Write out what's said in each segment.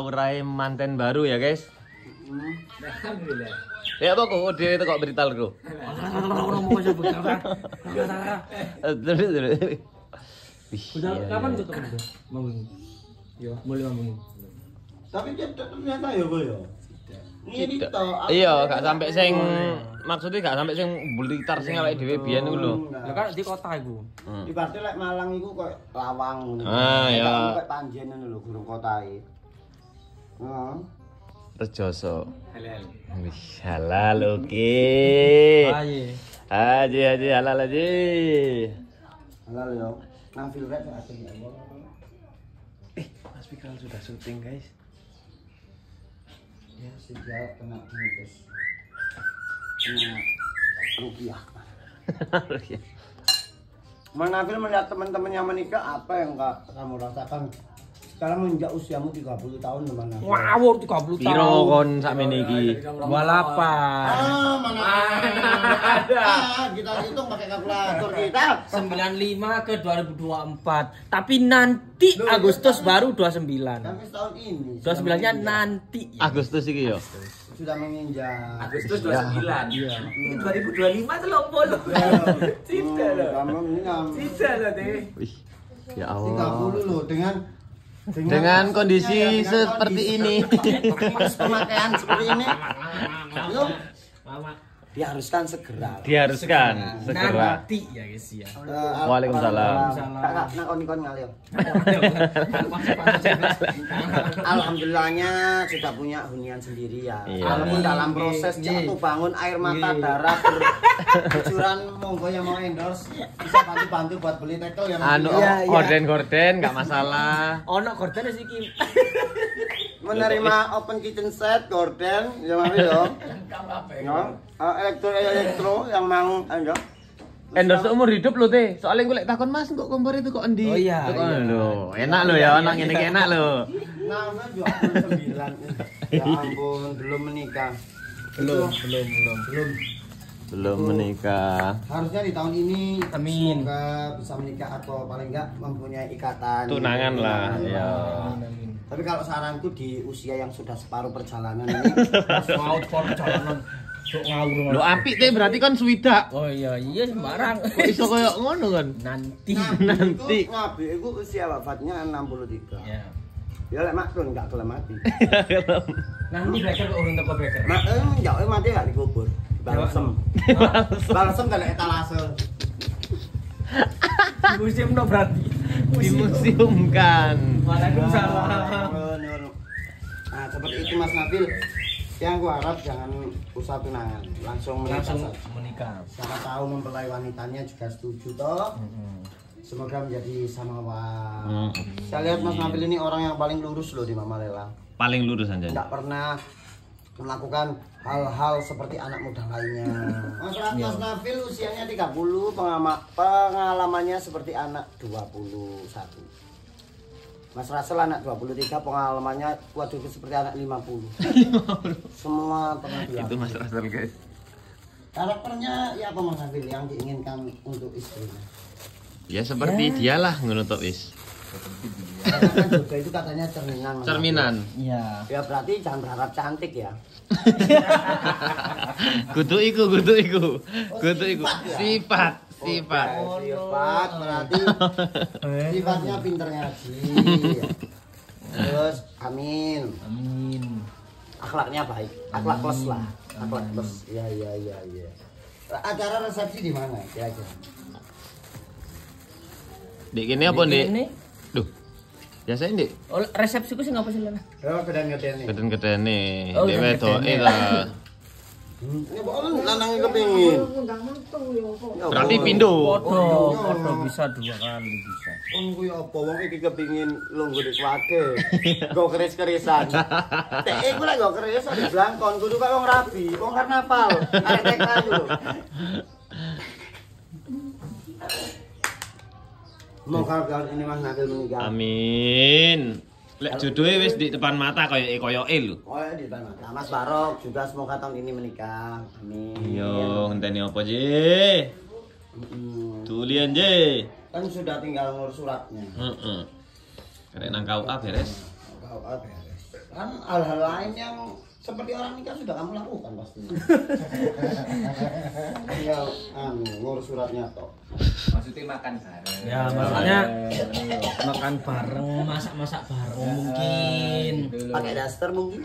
aurai manten baru ya guys. Alhamdulillah. Ya apa kok dia itu kok berita lu? Kapan tutup itu? Mambung. Yo, mulai mambung. Tapi ternyata ya kok ya. Ini Iya, gak sampai sing maksudnya gak sampai sing Blitar sing awake dhewe biyen iku lho. Lah kan di kota iku. Ibaratnya lek Malang iku koyo lawang ngono. Ah, ya. Koyo Panjen ngono lho, gurung kotae. Heeh. Rejoso. Halal. Wih, halal oke. Aye. Haji halal aja. Halal yo. Nang filrek asli ya. Mas Fikral sudah syuting, guys. Ya sejak kena bungkus. Kena rupiah. Manafil melihat teman-teman yang menikah, apa yang kamu rasakan? Sekarang menginjak usiamu 30 tahun teman. Wow, 30 tahun. Piro kon sakmene iki? 28. Mana ada. Kita hitung pakai kalkulator kita. 95 ke 2024. Tapi nanti Agustus baru 29. Tapi tahun ini 29-nya nanti. Agustus iki yo. sudah menginjak. Agustus 29. Iya. Ini 2025 tuh lompol loh. Cinta loh. Kamu ini Cinta loh deh. Wih, ya Allah. 30 loh Dengan kondisi seperti ini. pemakaian seperti ini. Lo Mama. diharuskan segera. Diharuskan segera. Nanti ya guys ya. Waalaikumsalam. Kakak nakon-nakon ngalih. Alhamdulillahnya sudah punya hunian sendiri ya. Iya. Walaupun dalam proses jatuh bangun air mata darah bercucuran, monggo yang mau endorse bisa bantu-bantu buat beli tekel yang Anu Iya, iya. gorden-gorden nggak masalah. Ono gorden sih Kim. menerima open kitchen set gorden ya mari dong. Ya, elektro yang mau ayo. Endorse seumur hidup lo teh. Soalnya gue lek takon Mas kok kompor itu kok endi? Oh iya, Kok iya. lho. Enak lo ya anak ngene iki enak lo. Nah, kan juga 9. Ya ampun, belum menikah. Belum. Belum menikah. Harusnya di tahun ini Amin. semoga bisa menikah atau paling enggak mempunyai ikatan Tunangan lah, ya. Tapi kalau saranku di usia yang sudah separuh perjalanan ini Mau perjalanan sok ngawur. Lo apik teh berarti kan swidak. Oh iya sembarang. Kok iso koyo ngono kan? Nanti. Nanti. Nabi itu usia wafatnya 63. Ya. Ya lek maklum enggak gelem mati. Nanti beker kok urung teko beker. Mak njauke mati gak dikubur. Balsem. Balsem dalek etalase. Museum no berarti. Dimuseumkan. Waalaikumsalam. Nah, seperti itu Mas Nabil. Yang gua harap jangan usah tunangan, langsung menikah saja. Menikah. Siapa tahu mempelai wanitanya juga setuju toh. Semoga menjadi samawa. Saya lihat Mas Nabil ini orang yang paling lurus loh di Mama Lela. Paling lurus aja. Enggak pernah melakukan hal-hal seperti anak muda lainnya. Mas Nabil usianya 30, pengalamannya seperti anak 21. Mas Rasel anak 23, pengalamannya waduh seperti anak 50. Semua pernah dilakukan. Itu Mas Rasel guys. Karakternya ya apa Mas Nabil yang diinginkan untuk istrinya? Ya seperti dialah ngono tok wis. Karena kan juga itu katanya cerminan. Mas Cerminan. Iya. Nabil. Ya berarti jangan berharap cantik ya. Kudu iku. Sifat. Sifat berarti sifatnya pinter ngaji. Terus amin. Akhlaknya baik. Akhlak plus lah. Akhlak plus. Iya. Acara resepsi di mana kira-kira? Dik ini apa, Dik? Ini Duh. Biasanya, Dik. oh, resepsiku sih ngapa sih Lena? Oh, geden-geden nih. Geden-gedene. Oh, Dek wedoke geden-gedene. lah. Ini pokoknya lanang kepingin. Berarti pindo. Foto bisa 2 kali bisa. Wong kuwi apa wong iki kepingin lungguh di kuwake. Go keris-kerisan. Tek iku lek go keris di blangkon kudu kaya wong rabi, wong karnaval. Arek tek ayu lho. Semoga tahun ini Mas Nabil menikah. Amin. Lek jodohe wis di depan mata koyoke lho. Oh ya di depan mata. Mas Barok juga semoga tahun ini menikah. Amin. Yo, ngenteni apa, Je? Tulian, Je. Kan sudah tinggal ngurus suratnya. Heeh. Karek nang KUA beres. KUA beres. Kan hal-hal lain yang seperti orang nikah sudah kamu lakukan pasti. Tinggal ngurus suratnya toh. Maksudnya makan bareng. Ya, maksudnya makan bareng, masak-masak bareng mungkin. Pakai daster mungkin.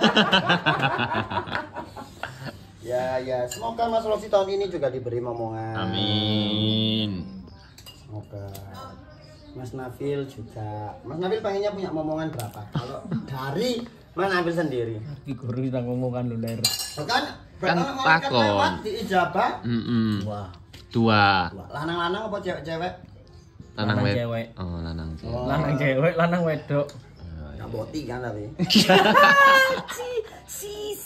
Ya, semoga Mas Rofi tahun ini juga diberi momongan. Amin. Semoga Mas Nafil juga. Mas Nafil pengennya punya momongan berapa? Kalau dari Mas Nafil sendiri. Di guru kita ngomongan lu ler. Kan takon. Di ijabah. Wah. Dua. Lanang-lanang apa cewek-cewek? Lanang cewek. Oh, lanang cewek. Lanang cewek, lanang wedok. Gak boti kan tapi. Si.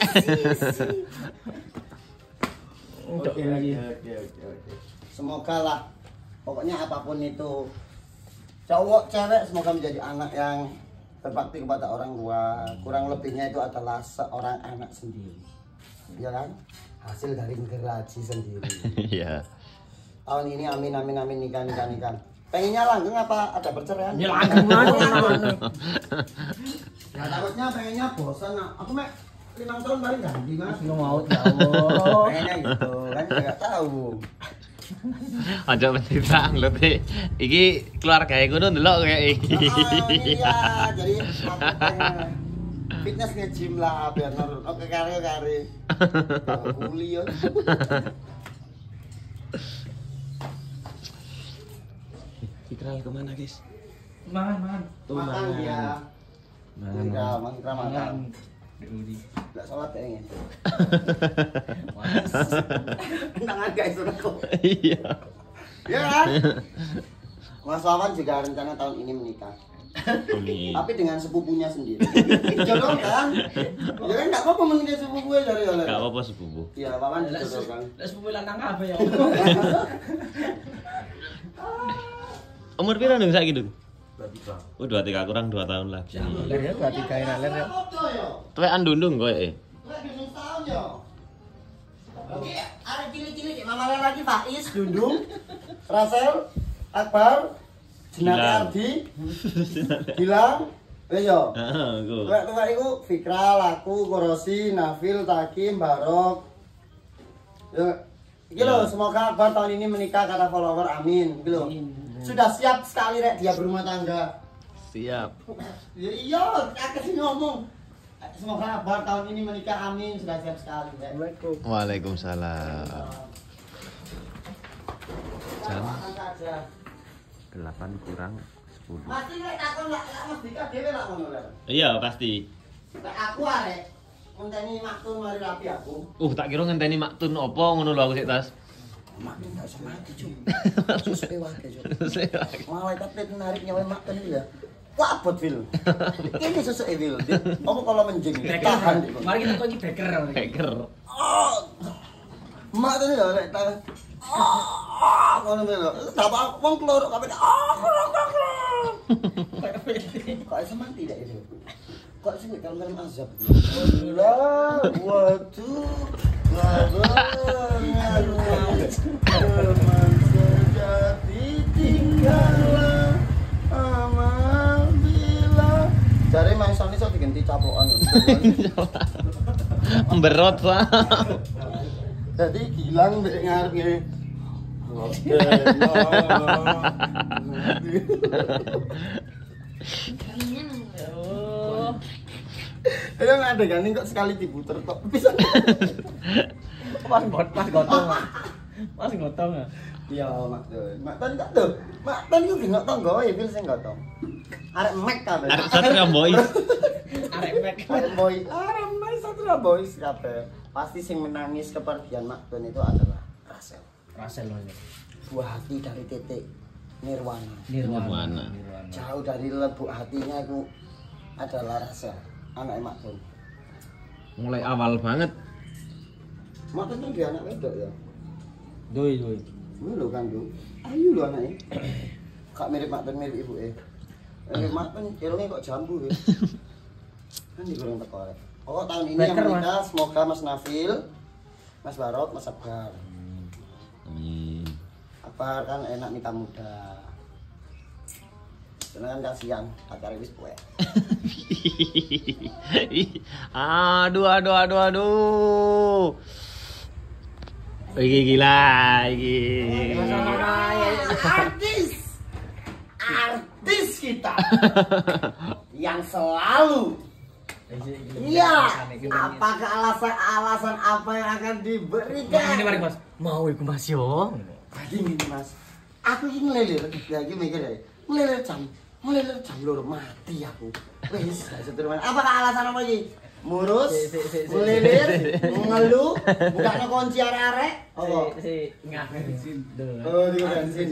Untuk Oke. Semoga lah. Pokoknya apapun itu cowok cewek semoga menjadi anak yang berbakti kepada orang tua. Kurang lebihnya itu adalah seorang anak sendiri. Ya kan? Hasil dari gergaji sendiri. Iya. Tahun ini amin nikah. Pengennya langgeng apa ada perceraian? Ya langgeng aja. Ya takutnya pengennya bosan. Aku mek 5 tahun paling ganti Mas. Lu mau ya Allah. Pengennya gitu kan enggak tahu. Aja mencerita ngeliat iki keluargae ngono ndelok kayak iki. Iya, jadi aku pengen fitness nge-gym lah biar nurun. Oke kare. Kuliah. Fikral kemana guys? Mangan. Makan dia. Mangan. Makan. Enggak sholat kayaknya. Tenang guys, kok. Iya. Ya kan? Mas Wawan juga rencana tahun ini menikah. Amin. Tapi dengan sepupunya sendiri. Jodoh kan? Ya kan enggak apa-apa menikah sepupu ya dari oleh. Enggak apa-apa sepupu. Iya, Wawan dijodohkan. Lah sepupu lanang apa ya? Umur pira ndung saiki, Ndung? 23. Oh, 23 kurang 2 tahun lagi. Ler ya 23 ira ler ya. Tuwekan Dundung kowe. Oke, ada cilik-cilik namanya lagi Faiz, Dundung, Rasel, Akbar, Jenate Gilang. Ardi, Gilang, yo. Heeh, go. Tuwek iku Fikral, aku, Korosi, Nafil, Takim, Barok. Yo, iki lho, semoga Akbar tahun ini menikah kata follower, amin. Iki lho. Sudah siap sekali rek dia berumah tangga. Siap. Ya iya, aku sih ngomong. Semoga Akbar tahun ini menikah, amin. Sudah siap sekali rek. Waalaikumsalam. Jam Makan saja. 8 kurang 10. Mesti nek takon lak Mas Dika dhewe lak ngono lho. Iya, pasti. Nek aku arek ngenteni maktun mari rapi aku. Tak kira ngenteni maktun opo ngono lho aku sik tas. Maktun gak usah mati, Cuk. Susuke wae, Cuk. Malaikat pet narik nyawa maktun iki ya. Wah, abot Wil. Ini susuke Wil. Apa kalau menjing tahan. Mari kita kok iki beker. Hacker. Maktun lho nek tahan. Ngono lho. Dapat wong kloro kabeh. Kok iso mati dak itu? Kok sing film-film azab. Allah, waduh. Teman sejati tinggallah amal bila. Jare mangsane iso diganti caplokan. Berot, Pak. Jadi Gilang mbek ngarep ngene. Oke. Ayo ada gandeng kok sekali diputer kok bisa. Pas gotong. Pas gotong ya. Iya, Makton enggak tuh. Makton iku gak tangga wae Bil sing gotong. Arek mek kabeh. Arek Satria Boys. Arek mek. Arek boy. Arek mek Satria Boys kabeh. Pasti sing menangis kepergian Makton itu adalah Rasel. Rasel lho. Buah hati dari titik nirwana. Nirwana. Jauh dari lubuk hatinya itu adalah Rasel, anak Makton. Mulai awal banget. Makton kan dia anak wedok ya. Doi. Ini lho kan tuh. Ayu lho anaknya. Kak mirip Makton mirip ibu Makton irungnya kok jambu ya. Kan digoreng teko arek. Oh tahun ini yang menikah semoga Mas Nafil, Mas Barok, Mas Akbar. Amin. Akbar kan enak nikah muda. Senengan kasihan, pacare wis puek. Aduh. Iki gila iki. Artis kita yang selalu iya, apakah alasan apa yang akan diberikan? Ini mari Mas. Mau iku Mas yo. Tadi ini Mas, aku ini ngelilir lagi mikir ya, ngelilir jam 2 mati aku. Wis, gak setir mana. Apakah alasan apa iki? Murus, ngelilir, ngeluh, bukan kunci arek-arek. Apa? Si bensin. Oh, di bensin.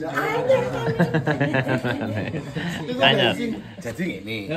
Tanya. Jadi ngene.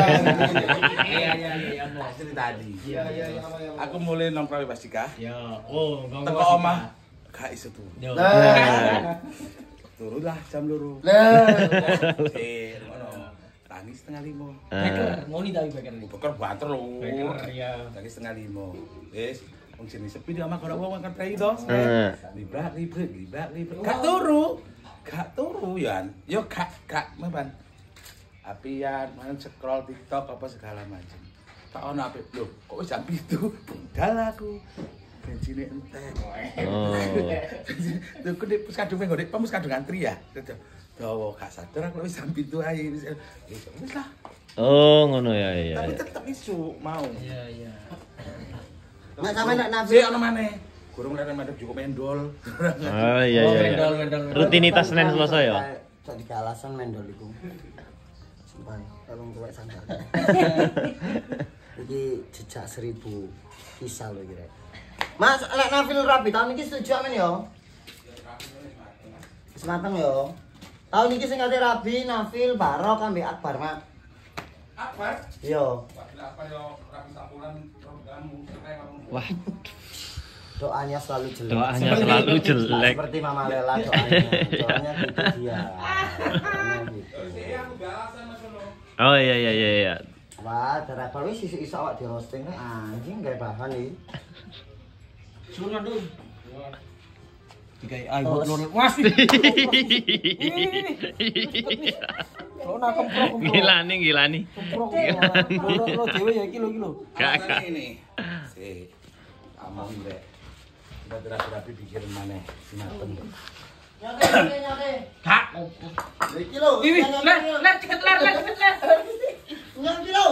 Iya, Mas. Tadi. Iya. Aku mulai nongkrong Mas Dika. Ya, oh, Teko omah gak iso tuh. Yo. Turulah jam 2. Lah, Ngono. Tangi 4:30. Beker, mau nih tapi beker. Beker banter lho. Beker ya. Tangi 4:30. Wis, wong jenis sepi di omah ora wong kan prei to. Librak. Gak turu ya. Yo gak memang. Apian, main scroll TikTok apa segala macam. Tak ono apik lho, kok wis jam 7 budal aku. Bensinnya entek. Tuh kudu pus kadung nggo pemus kadung antri ya. Dawa gak sadar aku wis jam 7 ae wis lah. Oh, ngono ya. Tapi tetep isu mau. Iya. nek sampe nek nabi Sik ono maneh. Gurung leren madhep cukup mendol. Oh iya. Mendol. Rutinitas Senin Selasa ya. Sak dikalasan mendol iku. Sumpah, tolong tuwek sangar. Iki jejak 1000 kisah lho iki rek. Mas, lek Nafil rabi tahun iki setuju amen yo. Wis mateng yo. Tahun iki sing kate rabi Nafil Barok ambek Akbar, Mak. Akbar? Iya. Akbar yo rapi sampuran programmu Wah, Doanya selalu jelek. doanya selalu jelek. Seperti Mama Lela doanya. Doanya gitu dia. Doanya gitu. Oh iya. Wah, daripada wis isu-isu awak di roasting anjing gawe bahan iki. Suruh dong. Dikai iPhone lho. Mas. Lo nak kemprok. Gila nih. Kemprok. Lo dhewe ya iki lho. Kakak. Ini. Sik. Among rek. Kita terapi pikirin maneh sinateng. Nyate. Kak. Iki lho. Wih, ler deket ler. Nyate lho.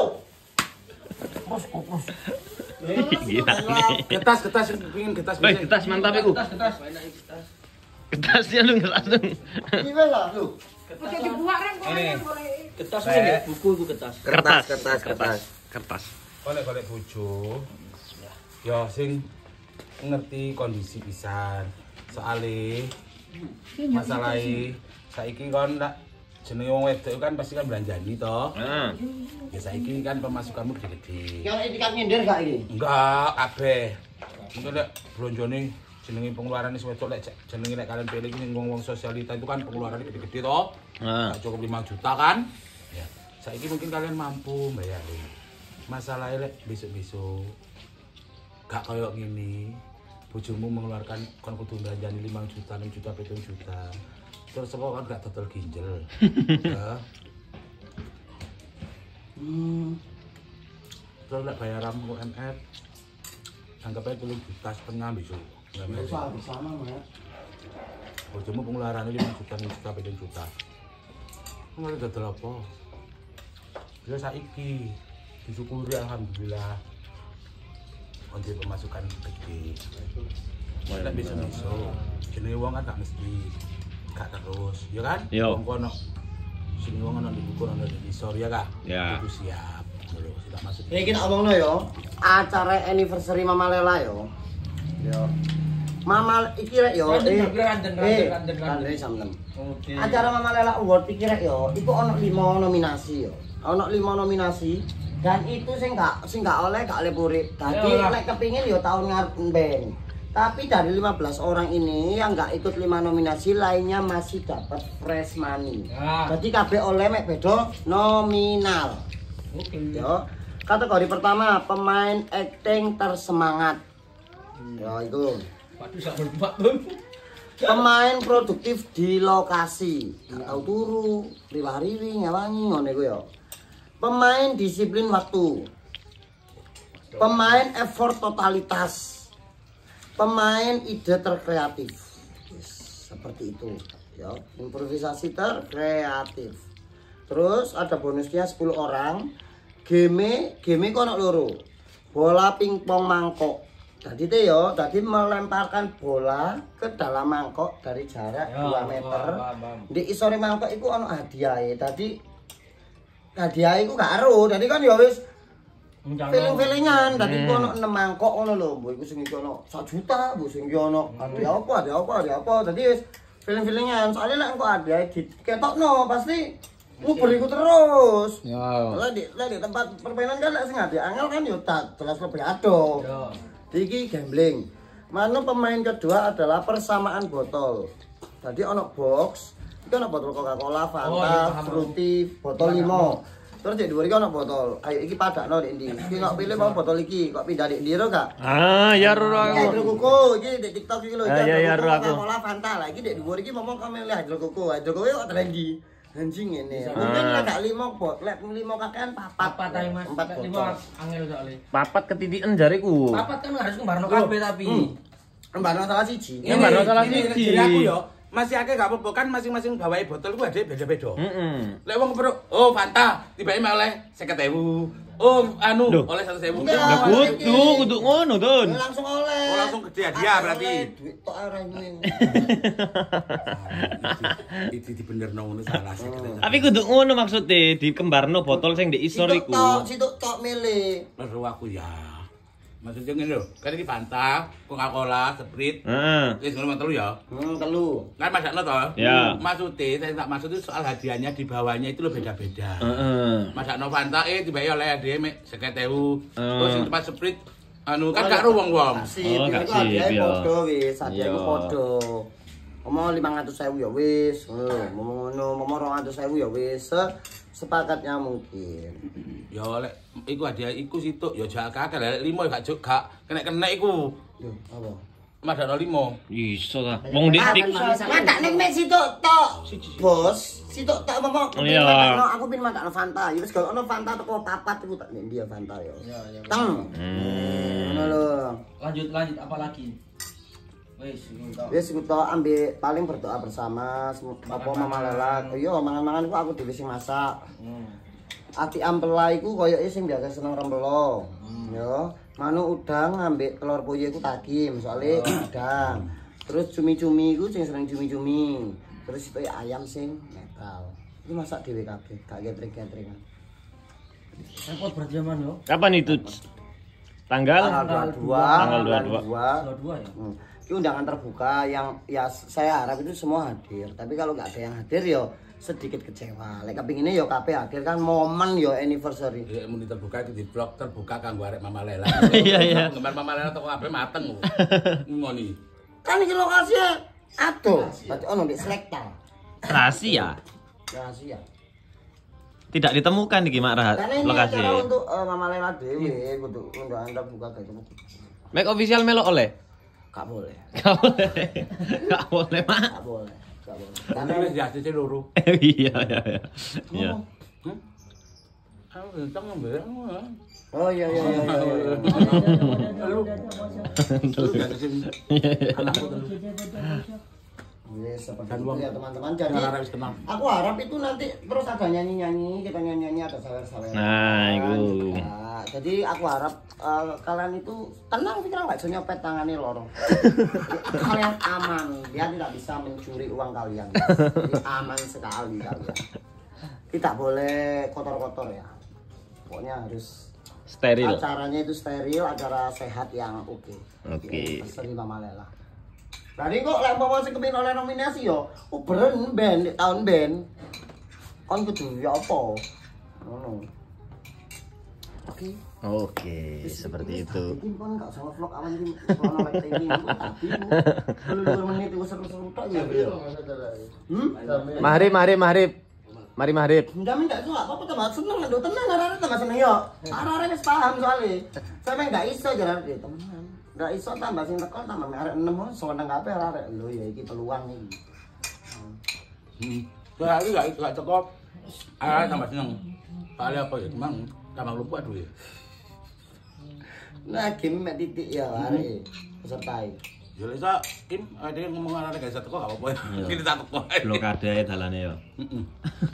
Pros. Gila nih. Getas pengin getas. Woi, getas mantap iku. Getas. Getasnya lu langsung. Iki lah lho. Oke dibuat kan Ini. Getas ini buku itu getas. Kertas. Golek bojo. Ya sing ngerti kondisi pisan. Soale masalahe saiki kon ndak jenenge wong wedok kan pasti kan belanjani to. Heeh. Ya saiki kan pemasukanmu gede-gede. Ki ono etikat nyindir gak iki? Enggak, kabeh. Engko nek blonjone jenenge pengeluaran wis wedok lek jenenge nek kalian pilih iki wong-wong sosialita itu kan pengeluarannya gede-gede to. Heeh. Gak cukup 5 juta kan? Ya. Saiki mungkin kalian mampu bayarin. Masalahnya lek besok-besok gak koyo ngene. Bojomu mengeluarkan kon kudu belanjani 5 juta, 6 juta, 7 juta. Terus apa kan gak total ginjel. Ya. Terus lek bayaran UMR anggap aja 3 juta setengah besok. Enggak Sama, Mak. bojomu pengeluarannya 5 juta, 6 juta, 7 juta. Nggak dodol apa? Ya saiki disyukuri alhamdulillah. Untuk pemasukan gede. Nek besok-besok jenenge wong kan gak mesti gak terus, ya kan? Yo. Wong kono sing wong ana di buku ana di isor ya kak? Ya. Kudu siap. Lho, sudah masuk. Iki tak omongno yo. Acara anniversary Mama Lela yo. Yo. Mama iki rek yo. Randeng. Randeng sampean. Acara Mama Lela Award iki rek yo, iku ono 5 nominasi yo. Ono 5 nominasi dan itu sing gak oleh puri. Dadi lek kepingin yo tahun ngarep ben. Tapi dari 15 orang ini yang nggak ikut 5 nominasi lainnya masih dapat fresh money. Jadi kabeh oleh mek beda nominal. Oke. Yo, kategori pertama pemain acting tersemangat. Yo, itu. Waduh sak berempat tuh. Pemain produktif di lokasi. Gak tahu turu, riwah-riwi, nyawangi ngono iku ya. Pemain disiplin waktu. Pemain effort totalitas. Pemain ide terkreatif. Yes, seperti itu ya. Improvisasi terkreatif. Terus ada bonusnya 10 orang. Game kono loro. Bola pingpong mangkok. Tadi teh yo, tadi melemparkan bola ke dalam mangkok dari jarak 2 meter. Di isore mangkok iku ono hadiahe. Tadi hadiahe iku gak ero. Tadi kan ya wis feeling-feelingan. Tadi ku ono 6 mangkok ngono lho. Mbok iku sing iki ono 1 juta, mbok sing iki ono ada apa. Tadi wis feeling-feelingan. Soalnya nek engko hadiahe diketokno pasti nguber iku terus. Ya. Lah di tempat permainan kan lek sing hadiah angel kan yo tak jelas lebih ado. Ya. Iki gambling. Manu pemain kedua adalah persamaan botol. Tadi ono box, iki ono botol Coca-Cola, Fanta, Fruity, botol 5. Terus di dhuwur iki ono botol. Ayo iki padakno ndek ndi. Iki kok pilih mau botol iki, kok pindah ndek ndi ro gak? Ah, ya ro aku. Hydro Koko iki di TikTok iki lho. Ya ro aku. Coca-Cola, Fanta lah iki ndek dhuwur iki ngomong kok milih Hydro Koko. Hydro Koko kok trendy. Anjing ini. Mungkin lek gak 5 bot, lek 5 kakean papat ae Mas. 4 botol. Angel soalnya. Papat ketitiken jariku. Papat kan harus kembarno kabeh tapi. Kembarno salah siji. Kembarno salah siji. Jadi aku yo masih akeh gak apa-apa kan masing-masing bawahi botol ku ada beda-beda. Lek wong kepro, oh Fanta, tiba-tiba oleh 50.000. Oh, anu oleh 100.000. Ya kudu ngono, Don. Langsung oleh. Oh, langsung gede hadiah berarti. Duit tok arene. Itu dibenerno ngono salah sih. Tapi kudu ngono maksudnya dikembarno botol sing ndek isor iku. Situk tok milih. Lho aku ya. Maksudnya ngene lho, kan iki Fanta, Coca-Cola, Sprite. Heeh. Wis ngono telu ya. Telu. Kan masakno to? Ya. Maksudnya, saya tak maksud itu soal hadiahnya di bawahnya itu lo beda-beda. Heeh. Masakno Fanta tiba-tiba oleh hadiah mek 50.000. Terus sing tempat Sprite anu kan gak ro wong-wong. Oh, gak sip ya. Padha wis, hadiahku padha. Ngomong 500.000 ya wis, ngomong ngono, ngomong 200.000 ya wis. Sepakatnya mungkin. Ya lek iku hadiah iku situk ya jak akeh lek 5 gak kena iku. Yo, apa? Madakno 5. Iso ta. Wong dik. Matakne mek situk tok. Bos, situk tok ngomong. Aku pin matakno Fanta. Ya wis gak ono Fanta teko papat iku tak nek dia Fanta ya. Iya. Teng. Ngono lho. Lanjut apa lagi? Wis kita ambil paling berdoa bersama apa Mama Lela. Iya, mangan-mangan aku dhewe sing masak. Ati ampela iku koyoke sing biasa seneng rembelo. Ya, manu udang ambek telur puyuh iku tagim, soalnya udang. Terus cumi-cumi iku sing seneng cumi-cumi. Terus itu ayam sing netral. Iki masak dhewe kabeh, gak catering-cateringan. Repot berarti aman yo. Kapan itu? Tanggal 22 ya. Ini undangan terbuka yang ya saya harap itu semua hadir. Tapi kalau nggak ada yang hadir yo sedikit kecewa. Lek kepinginnya yo kabeh hadir kan momen yo anniversary. Ya muni terbuka itu di blog terbuka kanggo arek Mama Lela. Iya. Penggemar Mama Lela toko kabeh mateng. Ngoni. Kan iki lokasinya aduh. Berarti ono di Selekta. Rahasia. Rahasia. Tidak ditemukan iki Mak Rahat Karena ini lokasi. acara untuk Mama Lela dewe untuk undangan terbuka kayak gitu. Make official melok oleh. Gak boleh. Gak boleh. Gak boleh, Mak. Gak boleh. Gak boleh. Karena wis diasis loro. Iya. Iya. Aku genteng ngombe. Oh iya. Lu diasisin anakku terus. Yes, seperti Dan itu uang ya teman-teman. Jadi harus tenang. aku harap itu nanti terus ada nyanyi-nyanyi, kita nyanyi-nyanyi ada sawer-sawer. Nah, itu. Jadi aku harap kalian itu tenang pikiran nggak nyopet tangannya lorong. Kalian aman, dia tidak bisa mencuri uang kalian. Jadi aman sekali kalian. Tidak boleh kotor-kotor ya. Pokoknya harus Steril. acaranya itu steril, acara sehat yang oke. Oke. Seni Mama Lela. Berarti kok lek mau sing kepengin oleh nominasi yo, beren band tahun band. Kon kudu ya apa? Ngono. Oke, seperti itu. Ini kan enggak salah vlog awan iki ono lek ini tapi 2 menit itu seru-seru tok ya. Mari. Jamin enggak suka apa tambah seneng lho, tenang arek tambah seneng yo. Arek wis paham soalnya. Sampe enggak iso jaran teman. Nggak iso tambah sing teko tambah mek arek 6 seneng kabeh arek. Lho ya iki peluang iki. Soalnya gak cukup. Ah, tambah seneng. Soalnya apa ya? Emang tambah lupa dulu ya. Nah, game mek titik ya arek peserta. Ya lek Kim ada yang ngomong arek gak bisa teko gak apa-apa. Kita tak teko. Blokade ae dalane ya. Heeh.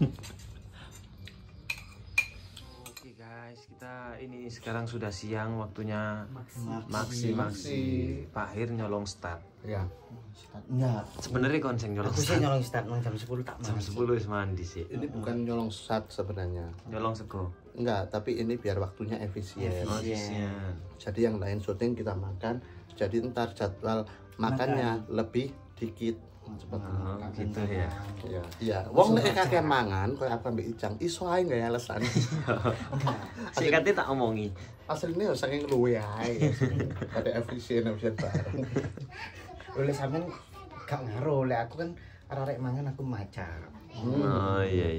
Oke guys, kita ini sekarang sudah siang, waktunya maksi. Pak Hir nyolong start. Ya. Enggak. Sebenarnya konseng nyolong Aku sih start. nyolong start nang jam 10 tak Jam 10 wis mandi sih. Ini bukan nyolong sat sebenarnya. Nyolong sego. Enggak, tapi ini biar waktunya efisien. Oh, siang. Jadi yang lain syuting kita makan, jadi ntar jadwal makannya lebih dikit. Cepet. Oh, gitu ya. Iya. Iya, wong nek kakek mangan koyo aku ambek Icang, iso ae gak alasan. Sikate tak omongi. Aslinya saking luwe ae. Pada efisien bareng. Oleh sampean gak ngaruh, lek aku kan arek mangan aku maca. Oh iya.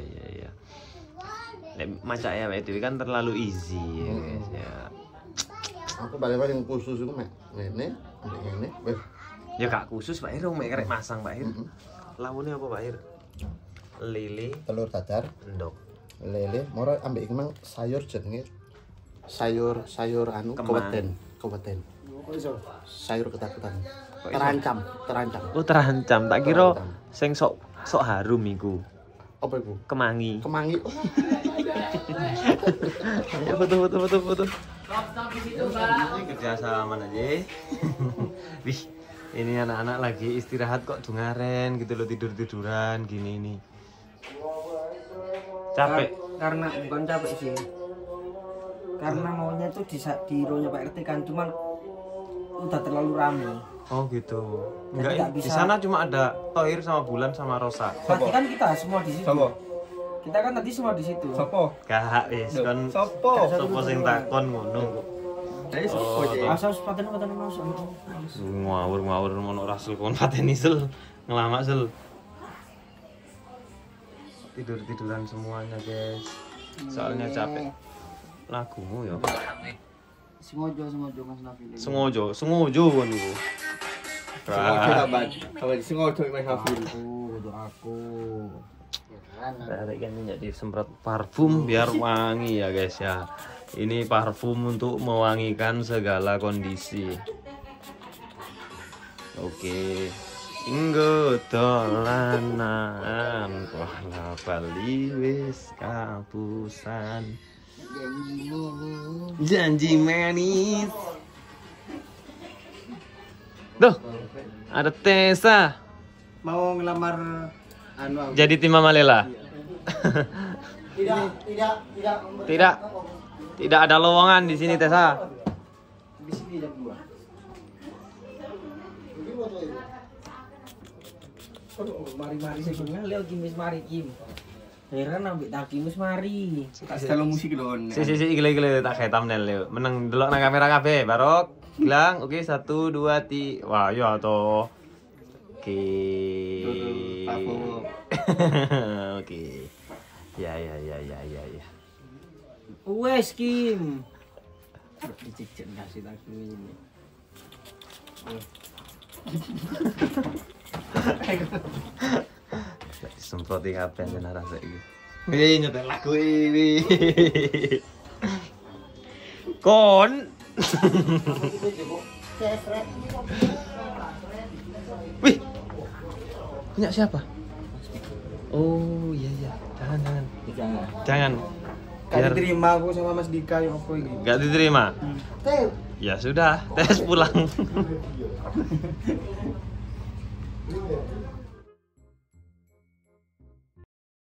Nek macak ya itu kan terlalu easy ya guys ya. Aku balik-balik khusus itu mek ngene, ngene. Wes, Ya kak khusus Pak Hir mek rek masang Pak Hir. Lawune apa Pak Hir? Lele, telur dadar, endok. lele, moro ambek iki mang sayur jenenge sayur anu Kemang. keweten. Kok iso? Sayur ketakutan. Kok iso? Terancam. Oh terancam, tak kira sing sok harum iku. Apa iku? Kemangi. Kemangi. Ya betul. Stop di situ, Mbak. Ini kerjasama aja. Wih, ini anak-anak lagi istirahat kok dungaren gitu loh, tiduran gini nih. Capek. Karena bukan capek sih. Karena maunya tuh di ronya Pak RT kan, cuman udah terlalu rame. Oh gitu. Jadi Enggak, nggak di bisa. sana cuma ada Tohir sama Bulan sama Rosa. Tadi kan kita semua di situ. Kita kan tadi semua di situ. Gak wis kon sopo sing takon ngono. Asal sepatene masuk. Ngawur ngono rasul kon pateni sel. Ngelamak sel. Tiduran semuanya, guys. Soalnya capek. Lagumu ya. Sengojo Mas Nafil. Sengojo kon iku. Aku. Tarik kan jadi semprot parfum biar wangi ya guys ya. Ini parfum untuk mewangikan segala kondisi. Oke. Inggo dolanan wala bali wis kapusan. Janji manis. Duh, ada Tessa. Mau ngelamar anu aku. Jadi tim Mama Lela. Tidak ada lowongan di sini Tessa. Di sini jam 2. Mari saya bilang leo kimis mari kim. Heran ambek tak kimis mari. Kalau musik dong. Si gile tak kayak thumbnail Leo. Menang delok nang kamera kabeh, Barok. Bilang, oke 1 2 3. Wah, yo to. Oke. Oke. Ya. Wes kim. Dicicit kasih tak ini. Disemproti kabeh ben rasa iki. Wih, nyetel lagu ini. Kon. Wih. Punya siapa? Oh, iya. Jangan. Kan diterima aku sama Mas Dika yang apa ini? Enggak diterima. Ya sudah, tes pulang.